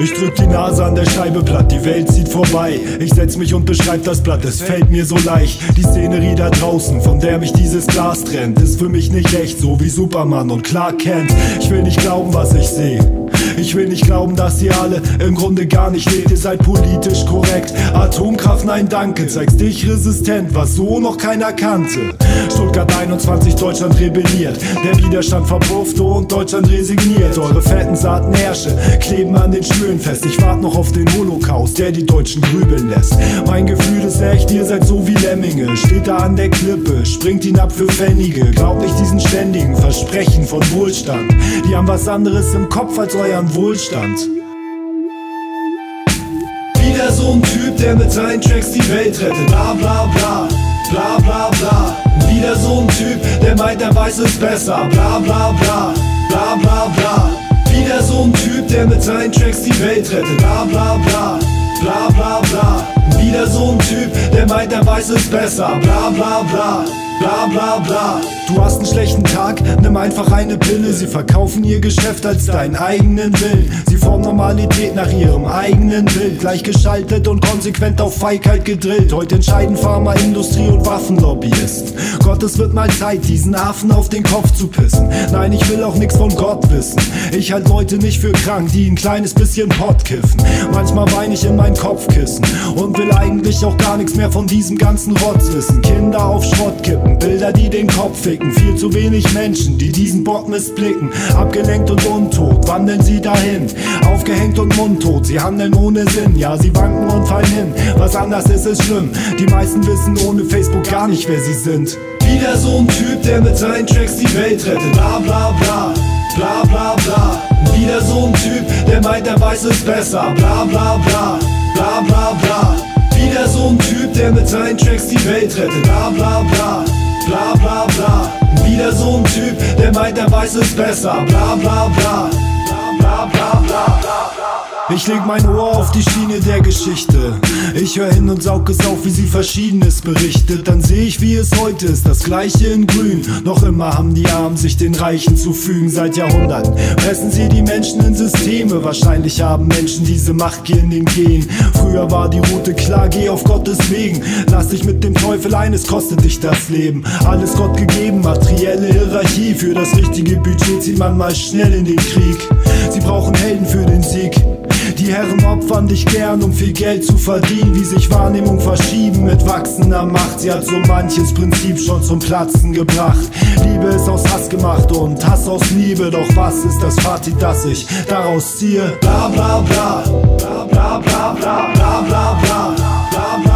Ich drück die Nase an der Scheibe platt, die Welt zieht vorbei. Ich setz mich und beschreib das Blatt, es fällt mir so leicht. Die Szenerie da draußen, von der mich dieses Glas trennt, ist für mich nicht echt, so wie Superman und Clark Kent. Ich will nicht glauben, was ich sehe. Ich will nicht glauben, dass ihr alle im Grunde gar nicht lebt. Ihr seid politisch korrekt. Atomkraft, nein danke. Zeigst dich resistent, was so noch keiner kannte. Stuttgart 21, Deutschland rebelliert. Der Widerstand verpufft und Deutschland resigniert. Eure fetten Saatenärsche kleben an den Stühlen fest. Ich warte noch auf den Holocaust, der die Deutschen grübeln lässt. Mein Gefühl ist echt, ihr seid so wie Lemminge. Steht da an der Klippe, springt ihn ab für Pfennige. Glaubt nicht diesen ständigen Versprechen von Wohlstand. Die haben was anderes im Kopf als euren Wohlstand. Wieder so ein Typ, der mit seinen Tracks die Welt rettet. Bla bla bla, bla bla bla. Wieder so ein Typ, der meint, er weiß es besser. Bla bla bla, bla bla bla. Wieder so ein Typ, der mit seinen Tracks die Welt rettet. Bla bla bla, bla bla bla. Wieder so ein Typ, der meint, er weiß es besser. Bla bla bla, bla bla bla. Du hast einen schlechten Tag, nimm einfach eine Pille. Sie verkaufen ihr Geschäft als deinen eigenen Willen. Sie formen Normalität nach ihrem eigenen Bild. Gleichgeschaltet und konsequent auf Feigheit gedrillt. Heute entscheiden Pharmaindustrie und Waffenlobbyisten. Gott, es wird mal Zeit, diesen Affen auf den Kopf zu pissen. Nein, ich will auch nix von Gott wissen. Ich halt Leute nicht für krank, die ein kleines bisschen Pott kiffen. Manchmal weine ich in mein Kopfkissen und will eigentlich auch gar nichts mehr von diesem ganzen Rotz wissen. Kinder auf Schrott kippen, Bilder, die den Kopf ficken. Viel zu wenig Menschen, die diesen Bock missblicken. Abgelenkt und untot, wandeln sie dahin. Aufgehängt und mundtot, sie handeln ohne Sinn. Ja, sie wanken und fallen hin, was anders ist schlimm. Die meisten wissen ohne Facebook gar nicht, wer sie sind. Wieder so ein Typ, der mit seinen Tracks die Welt rettet. Bla bla bla, bla bla bla. Wieder so ein Typ, der meint, er weiß es besser. Bla bla bla, bla bla bla. Wieder so ein Typ, der mit seinen Tracks die Welt rettet. Bla bla bla, bla bla bla. Wieder so ein Typ, der meint, er weiß es besser. Bla bla bla, bla bla bla bla. Ich leg mein Ohr auf die Schiene der Geschichte. Ich hör hin und saug es auf, wie sie Verschiedenes berichtet. Dann seh ich, wie es heute ist, das Gleiche in Grün. Noch immer haben die Armen sich den Reichen zu fügen. Seit Jahrhunderten pressen sie die Menschen in Systeme. Wahrscheinlich haben Menschen diese Machtgier in den Genen. Früher war die Route klar, geh auf Gottes Wegen. Lass dich mit dem Teufel ein, es kostet dich das Leben. Alles Gott gegeben, materielle Hierarchie. Für das richtige Budget zieht man mal schnell in den Krieg. Sie brauchen Helden für den Sieg. Die Herren opfern dich gern, um viel Geld zu verdienen. Wie sich Wahrnehmung verschieben mit wachsender Macht. Sie hat so manches Prinzip schon zum Platzen gebracht. Liebe ist aus Hass gemacht und Hass aus Liebe. Doch was ist das Fazit, das ich daraus ziehe? Bla bla bla, bla bla bla bla bla bla bla bla bla.